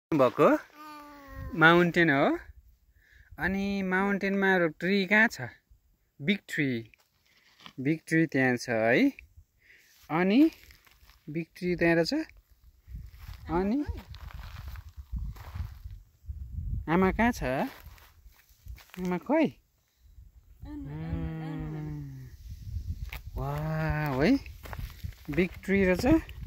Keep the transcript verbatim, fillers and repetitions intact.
भएको माउन्टेन हो। अनि माउन्टेनमा ट्री कहाँ छ? बिग ट्री बिग ट्री त्यहाँ छ है। अनि बिग ट्री त्यहाँ रहेछ। अनि आमा कहाँ छ? आमा खोइ। वाह है बिग ट्री रहेछ।